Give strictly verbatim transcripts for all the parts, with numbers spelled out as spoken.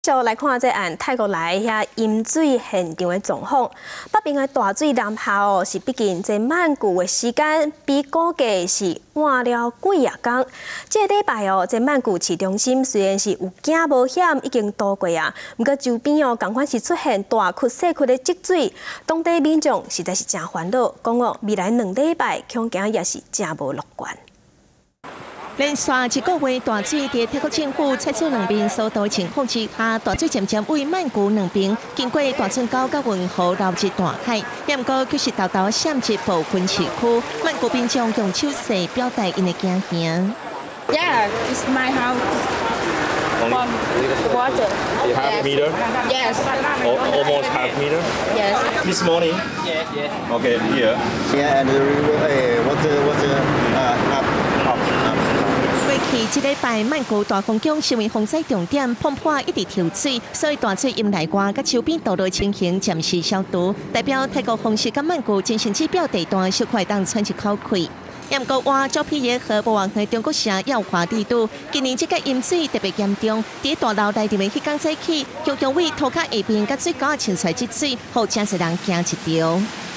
接来看这案泰国来遐淹水现场的状况，北边的大水南下哦，是毕竟这曼谷的时间比估计是晚了几夜工。这礼拜哦，这曼谷市中心虽然是有惊无险，已经渡过啊，不过周边哦，同款是出现大窟小窟的积水，当地民众实在是真烦恼，讲哦，未来两礼拜恐惊也是真无乐观。 连续一个月大水，在泰国政府采取两边疏导情况之下，大水渐渐为曼谷两边经过大村沟甲运河流入大海，也毋过却是偷偷陷入部分市区。曼谷民众用手势表达因的惊吓。 Yeah, it's my house. From water. Half meter? Yes. Or almost half meter? Yes. This morning? Yeah, yeah. Okay, here. Yeah, and the river, uh, water, water, uh, up, up, up. 过去这礼拜，曼谷大风景成为风灾重点，碰破一直跳水，所以大水引来外，甲周边道路情形暂时消除。代表泰国风势甲曼谷精神指标地段小块当喘一口气。 也毋过，外招批业和不忘和中国城耀华地度，今年这个淹水特别严重。伫大楼内面迄天早起，强强为涂骹下边甲水沟浸出来积水，互真侪人惊一条。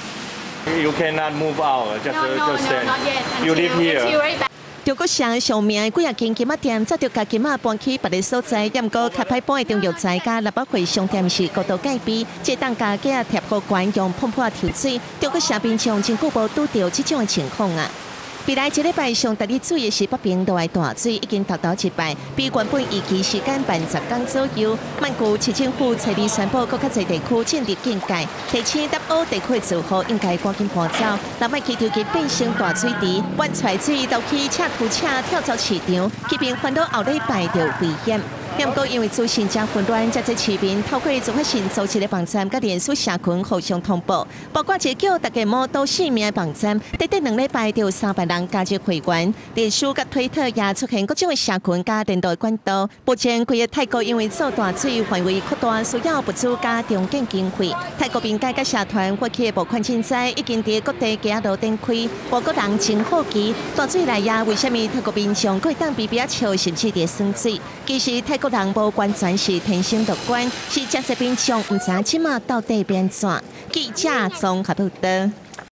You cannot move out, just No, no, just no, stand. not yet. You live Until here. very bad. 中国城上面几啊间金仔店，早就甲金仔搬去别个所在，也毋过开歹搬的中药材甲六百块商店是高度改变，即当家计啊贴好管用碰破跳水，中国城边上真久无拄到即种的情况啊。 未来一礼拜上大日注意的是北平落来大水，已经达到一摆，比原本预期时间慢十天左右。曼谷市政府初二宣布，各较侪地区进入警戒，提醒答欧地区住户应该赶紧搬走，若莫去条件变成大水池，淹出来水都去赤土车跳蚤市场，这边烦恼后礼拜就危险。 也毋过，因为资讯真混乱，在这市民透过自发性组织的网站甲连锁社群互相通报，包括一叫大家摸到姓名的网站，短短两礼拜就有三百人加入会员。连锁甲推特也出现各种的社群甲连带管道。目前，规个泰国因为受大水范围扩大，需要物资加重建经费。泰国边界甲社团发起的募款赈灾已经伫各地街路展开，外国人真好奇大水来呀，为什么泰国民众可以当比比较笑，甚至伫酸水？其实泰国 人无完全是天生乐观，是真实民众唔知即马到底变怎。记者综合报道。